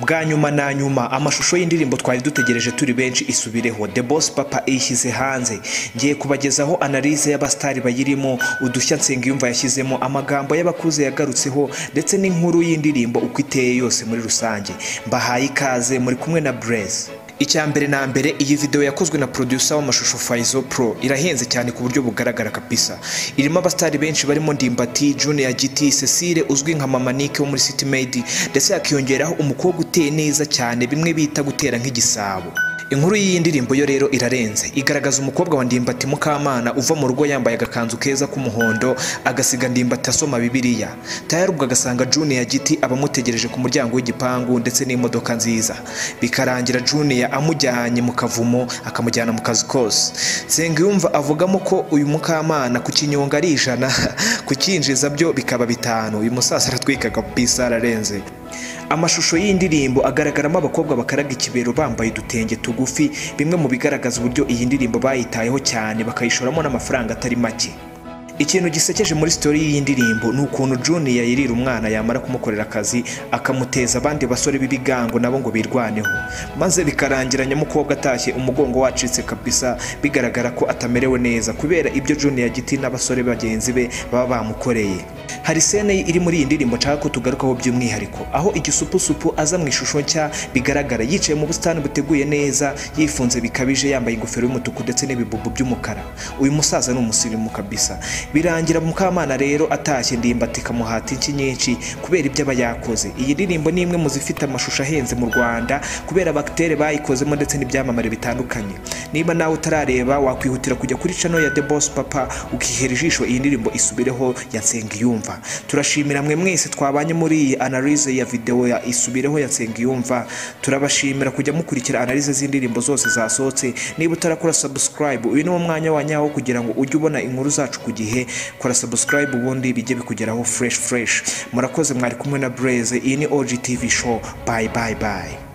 bwa nyuma na nyuma amashusho y'indirimbo twari dutegereje turi benshi isubireho The Boss Papa ishyize hanze. Ngiye kubagezaho analyse y'abastari bayirimo, udushya Nsengiyumva yashyizemo, amagambo y'abakuze yagarutseho ndetse n'inkuru y'indirimbo uko iteye yose muri rusange. Mbahaye ikaze, muri kumwe na Blaze. Icyambere na mbere, iyi video yakozwe na producer w'amashusho Faizo Pro irahenze cyane ku buryo bugaragara kabisa. Irimo abastari benshi barimo Ndimbati, Junior GT, Cecile uzwi nka Mama Nick wo muri City Made, ndetse yakiyongeraho umukobwa uteye neza cyane bimwe bita gutera nk'igisabo. Inkuru y'iyi ndirimbo yo rero irarenze, igaragaza umukobwa wa Ndimbati Mukamana uva mu rugo yambaye agakanzu keza k'umuhondo, agasiga Ndimbati asoma Bibiliya. Tayarubwo agasanga Junior GT abamutegereje ku muryango w'igipangu ndetse n'imodoka nziza. Bikarangira Junior amujyanye mu kavumo akamujyana mu kazi kose. Nsengiyumva avugamo ko uyu Mukamana ku kinyonga ari 100, kukinjiza byo bikaba 5. Uyu musasa aratwika kabisa, ararenze. Amashusho y'indirimbo agaragaramo abakobwa bakaraga ikibero bambaye dutenge tugufi, bimwe mu bigaragaza uburyo iyi ndirimbo bayitayeho cyane bakayishoramo n'amafaranga atari make. Ikintu gisekeje muri story y'iyi ndirimbo ni ukuntu Junior yirira umwana yamara kumukorera akazi akamuteza abandi basore b'ibigango nabo ngo birwaneho, maze bikarangira nyamukobwa atashye umugongo wacitse kabisa, bigaragara ko atamerewe neza kubera ibyo Junior GT n'abasore bagenzi be baba bamukoreye. Hari scene iri muri iyi ndirimbo nshaka ko tugarukaho by'umwihariko, aho igisupusupu aza mu ishusho nshya bigaragara yicaye mu busitani buteguye neza, yifunze bikabije, yambaye ingofero y'umutuku ndetse n'ibibubu by'umukara. Uyu musaza ni umusirimu kabisa. Birangira Mukamana rero atashye Ndimbati kamuhata inki nyinshi kubera ibyo aba yakoze. Iyi ndirimbo ni imwe mu zifite amashusho ahenze mu Rwanda kubera baktere bayikozemo ndetse n'ibyamamare bitandukanye. Niba nawe utarareba wakwihutira kujya kuri channel ya The Boss Papa ukihera ijisho iyi ndirimbo isubireho ya Nsengiyumva. Turashimira mwe mwese twabanye muri iyi analyse ya video ya isubireho ya Nsengiyumva. Turabashimira kujya mukurikira analyse z'indirimbo zose zasohotse. Niba utarakora subscribe, uyu ni wo mwanya wanyaho kugira ngo ujye ubona inkuru zacu ku gihe. Kora subscribe ubundi bijye bikugeraho fresh. Murakoze, mwari kumwe na Blaze. Iyi ni OG TV show. Bye.